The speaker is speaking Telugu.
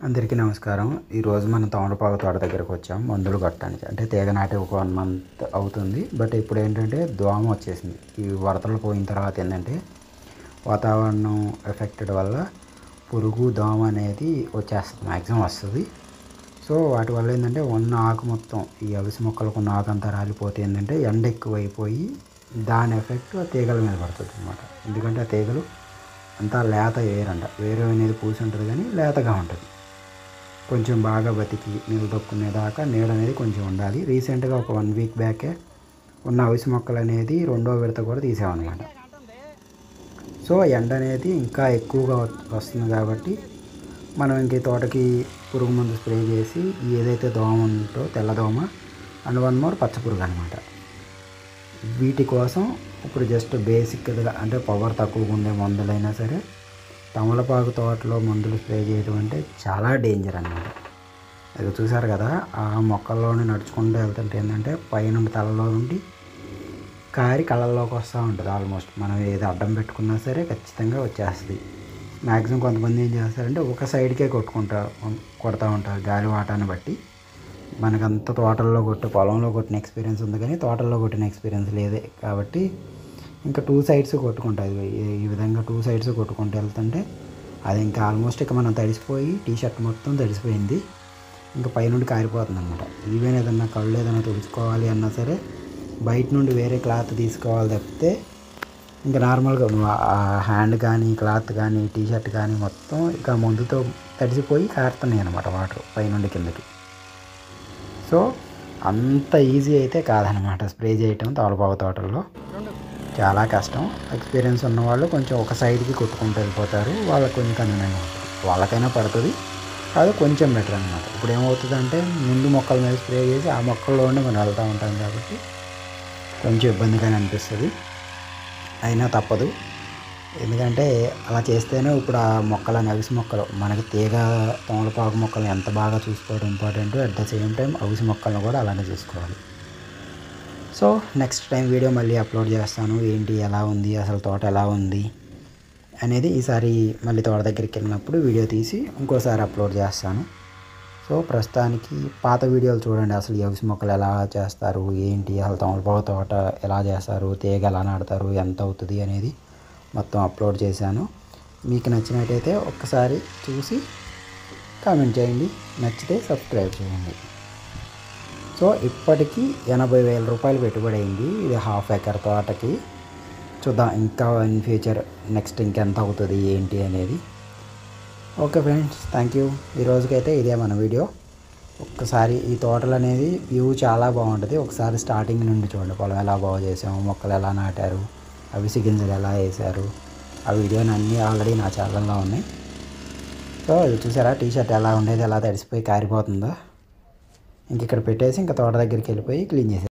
అందరికీ నమస్కారం. ఈరోజు మనం తమలపాకు తోట దగ్గరకు వచ్చాం మందులు కొట్టడానికి. అంటే తీగ నాటి ఒక 1 మంత్ అవుతుంది. బట్ ఇప్పుడు ఏంటంటే దోమ వచ్చేసింది. ఈ వరదలు పోయిన తర్వాత ఏంటంటే వాతావరణం ఎఫెక్టెడ్ వల్ల పురుగు దోమ అనేది వచ్చేస్తుంది, మ్యాక్సిమం వస్తుంది. సో వాటి వల్ల ఏంటంటే ఉన్న ఆకు మొత్తం ఈ అవిసి మొక్కలకు ఉన్న ఆకు అంతా రాలిపోతే ఏంటంటే ఎండ ఎక్కువైపోయి దాని ఎఫెక్ట్ ఆ తీగల మీద పడుతుంది అనమాట. ఎందుకంటే ఆ తీగలు అంతా లేత వేరు అనేది పూసి ఉంటుంది కానీ లేతగా ఉంటుంది. కొంచెం బాగా బతికి నిలదొక్కునేదాకా నీడ అనేది కొంచెం ఉండాలి. రీసెంట్గా ఒక 1 వీక్ బ్యాకే ఉన్న అవిసి మొక్కలు అనేది రెండో విడత కూడా తీసామన్నమాట. సో ఎండ అనేది ఇంకా ఎక్కువగా వస్తుంది కాబట్టి మనం ఇంక తోటకి పురుగు మందు స్ప్రే చేసి ఏదైతే దోమ ఉందో తెల్లదోమ అండ్ 1 మోర్ పచ్చ పురుగు అనమాట. వీటి కోసం ఇప్పుడు జస్ట్ బేసిక్గా అంటే పవర్ తక్కువగా ఉండే మందులైనా సరే తమలపాకు తోటలో మందులు స్ప్రే చేయడం అంటే చాలా డేంజర్ అన్నమాట. అది చూసారు కదా, ఆ మొక్కల్లోనే నడుచుకుంటూ వెళ్తుంటే ఏంటంటే పైనుండి తలలో నుండి కారి కళ్ళల్లోకి వస్తూ ఉంటుంది. ఆల్మోస్ట్ మనం ఏది అడ్డం పెట్టుకున్నా సరే ఖచ్చితంగా వచ్చేస్తుంది. మ్యాక్సిమం కొంతమంది ఏం చేస్తారంటే ఒక సైడ్కే కొడతా ఉంటారు గాలి వాటాన్ని బట్టి. మనకంత తోటల్లో పొలంలో కొట్టిన ఎక్స్పీరియన్స్ ఉంది కానీ తోటల్లో కొట్టిన ఎక్స్పీరియన్స్ లేదే కాబట్టి ఇంకా 2 సైడ్స్ కొట్టుకుంటుంది. ఈ విధంగా 2 సైడ్స్ కొట్టుకుంటూ వెళ్తుంటే అది ఇంకా ఆల్మోస్ట్ ఇక మనం తడిసిపోయి టీషర్ట్ మొత్తం తడిసిపోయింది. ఇంకా పైనుండి కారిపోతుంది అనమాట. ఈవెన్ ఏదన్నా కళ్ళు ఏదైనా తుడుచుకోవాలి అన్నా సరే బయట నుండి వేరే క్లాత్ తీసుకోవాలి తప్పితే ఇంకా నార్మల్గా హ్యాండ్ కానీ క్లాత్ కానీ టీషర్ట్ కానీ మొత్తం ఇక మందుతో తడిసిపోయి కారుతున్నాయి అనమాట వాటర్ పైనుండి కిందకి. సో అంత ఈజీ అయితే కాదనమాట స్ప్రే చేయటం తమలపాకు తోటల్లో. చాలా కష్టం. ఎక్స్పీరియన్స్ ఉన్నవాళ్ళు కొంచెం ఒక సైడ్కి కొట్టుకుంటూ వెళ్ళిపోతారు. వాళ్ళకి కొంచెం కన్వీనియంట్ ఉంటుంది, వాళ్ళకైనా పడుతుంది. అది కొంచెం బెటర్ అనమాట. ఇప్పుడు ఏమవుతుందంటే ముందు మొక్కల మీద స్ప్రే చేసి ఆ మొక్కల్లోనే మనం వెళ్తూ ఉంటాం కాబట్టి కొంచెం ఇబ్బందిగానే అనిపిస్తుంది. అయినా తప్పదు, ఎందుకంటే అలా చేస్తేనే ఇప్పుడు ఆ మొక్కలని అవిసి మొక్కలు మనకి తీగ తమలపాకు మొక్కలు ఎంత బాగా చూసుకోవడం important. At the same time అవిసి మొక్కలను కూడా అలానే చూసుకోవాలి. సో నెక్స్ట్ టైం వీడియో మళ్ళీ అప్లోడ్ చేస్తాను. ఏంటి ఎలా ఉంది అసలు తోట ఎలా ఉంది అనేది ఈసారి మళ్ళీ తోట దగ్గరికి వెళ్ళినప్పుడు వీడియో తీసి ఇంకోసారి అప్లోడ్ చేస్తాను. సో ప్రస్తుతానికి పాత వీడియోలు చూడండి, అసలు ఈ అవిసి మొక్కలు ఎలా చేస్తారు, ఏంటి అసలు తమలపాకు తోట ఎలా చేస్తారు, తీగ ఎలా నాటుతారు, ఎంత అవుతుంది అనేది మొత్తం అప్లోడ్ చేశాను. మీకు నచ్చినట్టయితే ఒక్కసారి చూసి కామెంట్ చేయండి, నచ్చితే సబ్స్క్రైబ్ చేయండి. సో ఇప్పటికీ 80,000 రూపాయలు పెట్టుబడి అయింది ఇది 1/2 ఎకర్ తోటకి. చూద్దాం ఇంకా ఇన్ ఫ్యూచర్ నెక్స్ట్ ఇంకెంత అవుతుంది ఏంటి అనేది. Okay friends, thank you. ఈరోజుకైతే ఇదే మన వీడియో. ఒక్కసారి ఈ తోటలు అనేది వ్యూ చాలా బాగుంటుంది. ఒకసారి స్టార్టింగ్ నుండి చూడండి, పొలం ఎలా బాగు చేసాము, మొక్కలు ఎలా నాటారు, అవిసి గింజలు ఎలా వేసారు, ఆ వీడియోని అన్నీ ఆల్రెడీ నా ఛానల్లో ఉన్నాయి. సో ఇది చూసారా, టీషర్ట్ ఎలా ఉండేది ఎలా తడిసిపోయి కారిపోతుందో. ఇంక ఇక్కడ పెట్టేసి ఇంకా తోట దగ్గరికి వెళ్ళిపోయి క్లీన్ చేసేది.